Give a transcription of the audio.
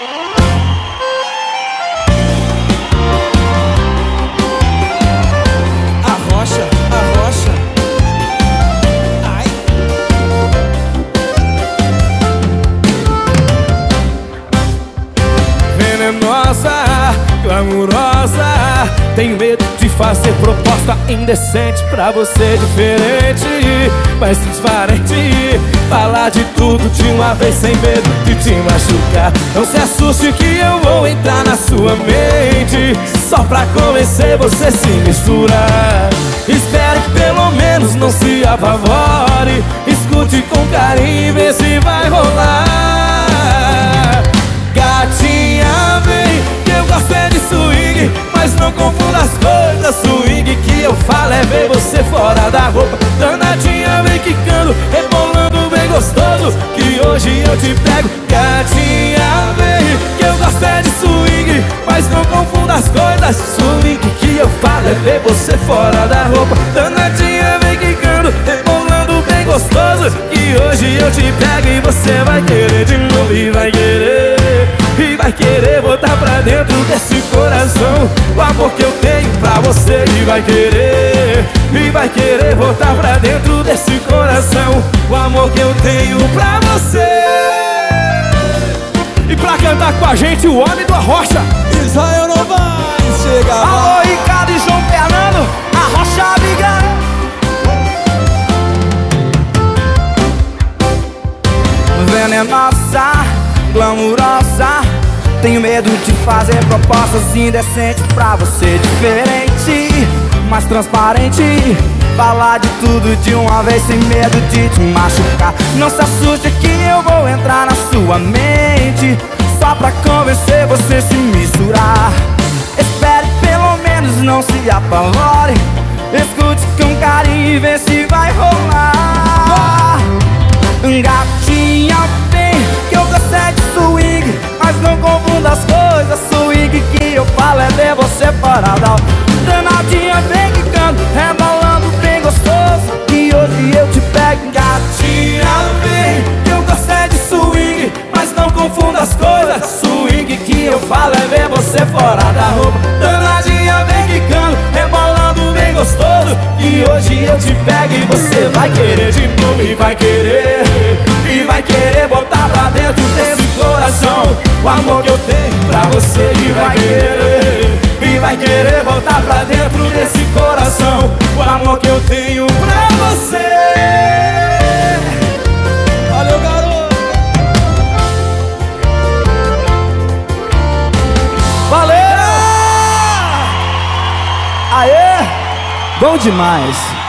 Arrocha, arrocha. Ai. Venenosa, glamurosa, tenho medo de fazer proposta indecente pra você, diferente, mas transparente. Falar de tudo de uma vez sem medo de te machucar. Não se assuste que eu vou entrar na sua mente, só pra convencer você se misturar. Espero que pelo menos não se apavore, escute com carinho e vê se vai rolar. Gatinha, vem, que eu gosto é de swing, mas não confunda as coisas. Swing que eu falo é ver você fora da roupa. Danadinha, vem quicando, rebolando bem gostoso, que hoje eu te pego. Gatinha, vem, que eu gosto é de swing, mas não confunda as coisas. Swing que eu falo é ver você fora da roupa. Danadinha, vem quicando, rebolando bem gostoso, que hoje eu te pego. E você vai querer de novo e vai querer, e vai querer botar pra dentro desse coração o amor que eu tenho pra você. E vai querer, e vai querer botar pra dentro desse coração o amor que eu tenho pra você. E pra cantar com a gente, o homem do Arrocha, Israel não vai chegar. Alô, Ricardo e João Fernando, Arrocha Amiga. Venenosa, glamurosa, tenho medo de fazer propostas indecentes pra você, diferente, mas transparente. Falar de tudo de uma vez sem medo de te machucar. Não se assuste que eu vou entrar na sua mente, só pra convencer você se misturar. Espere pelo menos não se apavore, escute com carinho e vê se vai rolar. Gatinha, vem, que eu gosto é de swing, mas não confunda as coisas. Swing que eu falo é ver você fora da. Danadinha, vem quicando, rebolando bem gostoso, que hoje eu te pego. Gatinha, vem, que eu gosto é de swing, mas não confunda as coisas. Swing que eu falo é ver você fora da roupa. Danadinha, vem quicando, rebolando bem gostoso, que hoje eu te pego. E você vai querer de novo e vai querer, e vai querer botar pra dentro desse coração o amor que eu tenho pra você. E vai querer, e vai querer botar pra dentro desse coração o amor que eu tenho pra você. Valeu, garoto. Valeu! Aê! Bom demais!